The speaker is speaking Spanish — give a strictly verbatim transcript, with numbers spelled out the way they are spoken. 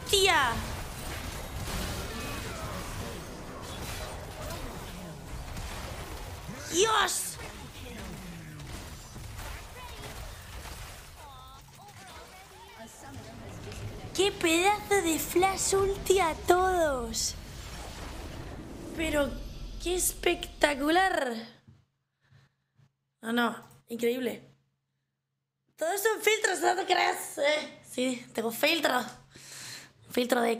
¡Hostia! ¡Dios! ¡Qué pedazo de flash ulti a todos! Pero qué espectacular. No, no, increíble. Todo son filtros, ¿no te crees? Eh, sí, tengo filtro. Filtro de